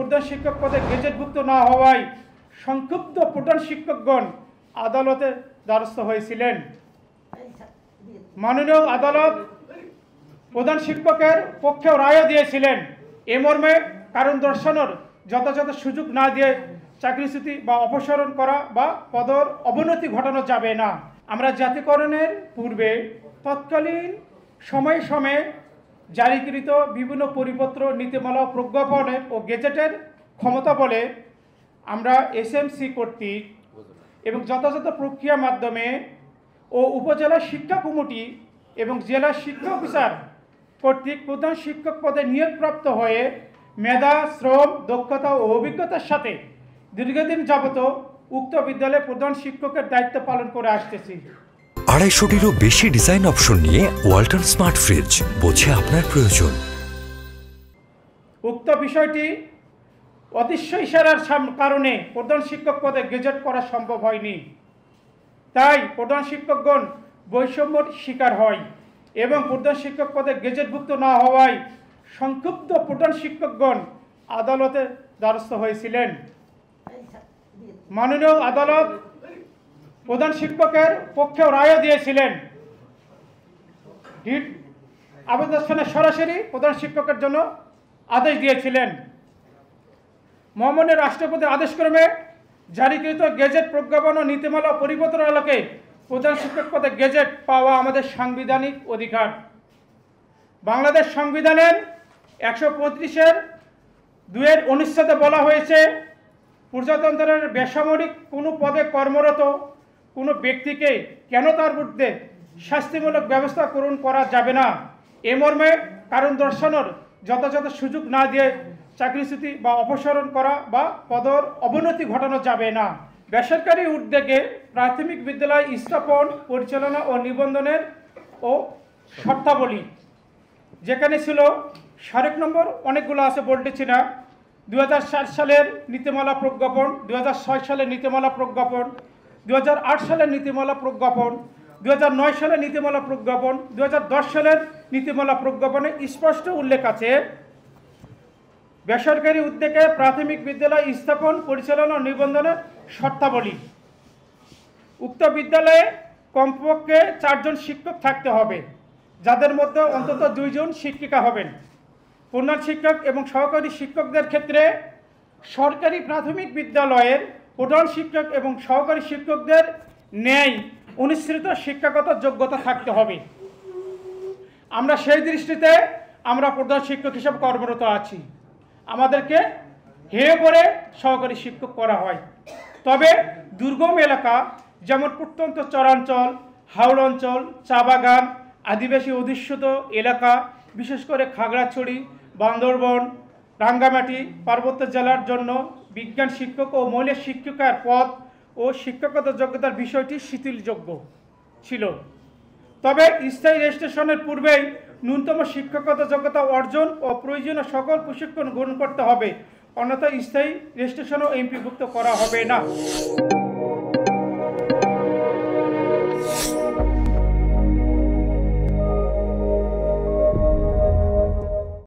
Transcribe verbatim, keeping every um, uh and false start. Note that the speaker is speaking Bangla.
প্রধান শিক্ষক পদে গেজেটভুক্ত না হওয়ায় সংক্ষুব্ধ প্রধান শিক্ষকগণ আদালতে দ্বারস্থ হয়েছিলেন। মাননীয় আদালত প্রধান শিক্ষকের পক্ষেও রায় দিয়েছিলেন। এ মর্মে কারণ দর্শানোর যথাযথ সুযোগ না দিয়ে চাকরিচ্যুতি বা অপসারণ করা বা পদর অবনতি ঘটানো যাবে না। আমরা জাতীয়করণের পূর্বে তৎকালীন সময়ে সময়ে জারিকৃত বিভিন্ন পরিপত্র, নীতিমালা, প্রজ্ঞাপনের ও গেজেটের ক্ষমতা বলে আমরা এসএমসি কর্তৃক এবং যথাযথ প্রক্রিয়ার মাধ্যমে ও উপজেলা শিক্ষা কমিটি এবং জেলা শিক্ষা অফিসার কর্তৃক প্রধান শিক্ষক পদে নিয়োগপ্রাপ্ত হয়ে মেধা, শ্রম, দক্ষতা ও অভিজ্ঞতার সাথে দীর্ঘদিন যাবত উক্ত বিদ্যালয়ে প্রধান শিক্ষকের দায়িত্ব পালন করে আসতেছি। আড়াইশোটিরও বেশি ডিজাইন অপশন নিয়ে ওয়ালটন স্মার্ট ফ্রিজ, বোঝে আপনার প্রয়োজন। উক্ত বিষয়টি অদৃশ্য ইশারার কারণে প্রধান শিক্ষক পদে গেজেট করা সম্ভব হয়নি। তাই প্রধান শিক্ষকগণ বৈষম্যর শিকার হয় এবং প্রধান শিক্ষক পদে গেজেটভুক্ত না হওয়ায় সংক্ষুব্ধ প্রধান শিক্ষকগণ আদালতে দ্বারস্থ হয়েছিলেন। মাননীয় আদালত প্রধান শিক্ষকের পক্ষেও রায় দিয়েছিলেন। রিট আবেদনের সরাসরি প্রধান শিক্ষকের জন্য আদেশ দিয়েছিলেন। মহামান্য রাষ্ট্রপতির আদেশক্রমে জারিকৃত গেজেট, প্রজ্ঞাপন ও নীতিমালা পরিপত্র আলোকে প্রধান শিক্ষক পদে গেজেট পাওয়া আমাদের সাংবিধানিক অধিকার। বাংলাদেশ সংবিধানের একশো পঁয়ত্রিশের দুয়ের অনুচ্ছেদে বলা হয়েছে, প্রজাতন্ত্রের বেসামরিক কোনো পদে কর্মরত কোনো ব্যক্তিকে কেন তার বিরুদ্ধে শাস্তিমূলক ব্যবস্থা গ্রহণ করা যাবে না। এ মর্মে কারণ দর্শানোর যথাযথ সুযোগ না দিয়ে চাকরিচ্যুতি বা অপসারণ করা বা পদর অবনতি ঘটানো যাবে না। বেসরকারি উদ্যোগে প্রাথমিক বিদ্যালয় স্থাপন, পরিচালনা ও নিবন্ধনের ও শর্তাবলী, যেখানে ছিল সারেক নম্বর অনেকগুলো আছে বলতেছি না, দু হাজার সাত সালের নীতিমালা প্রজ্ঞাপন, দু হাজার ছয় সালের নীতিমালা প্রজ্ঞাপন, দু হাজার আট সালের নীতিমালা প্রজ্ঞাপন, দু হাজার নয় সালের নীতিমালা প্রজ্ঞাপন, দু হাজার দশ সালের নীতিমালা প্রজ্ঞাপনে স্পষ্ট উল্লেখ আছে, বেসরকারি উদ্যোগে প্রাথমিক বিদ্যালয় স্থাপন, পরিচালনা ও নিবন্ধনের শর্তাবলী। উক্ত বিদ্যালয়ে কমপক্ষে চারজন শিক্ষক থাকতে হবে, যাদের মধ্যে অন্তত দুইজন শিক্ষিকা হবেন। প্রধান শিক্ষক এবং সহকারী শিক্ষকদের ক্ষেত্রে সরকারি প্রাথমিক বিদ্যালয়ের প্রধান শিক্ষক এবং সহকারী শিক্ষকদের ন্যায় অনুসৃত শিক্ষাগত যোগ্যতা থাকতে হবে। আমরা সেই দৃষ্টিতে আমরা প্রধান শিক্ষক হিসেবে কর্মরত আছি। আমাদেরকে হেয় করে সহকারী শিক্ষক করা হয়। তবে দুর্গম এলাকা যেমন প্রত্যন্ত চরাঞ্চল, হাওড় অঞ্চল, চা বাগান, আদিবাসী অধ্যুষিত এলাকা, বিশেষ করে খাগড়াছড়ি, বান্দরবন, রাঙ্গামাটি পার্বত্য জেলার জন্য বিজ্ঞান শিক্ষক ও মহিলা শিক্ষিকার পদ ও শিক্ষাগত যোগ্যতার বিষয়টি শিথিলযোগ্য ছিল। তবে স্থায়ী রেজিস্ট্রেশনের পূর্বেই ন্যূনতম শিক্ষাগত যোগ্যতা অর্জন ও প্রয়োজনীয় সকল প্রশিক্ষণ গ্রহণ করতে হবে, অন্যথায় স্থায়ী রেজিস্ট্রেশনও এমপিভুক্ত করা হবে না।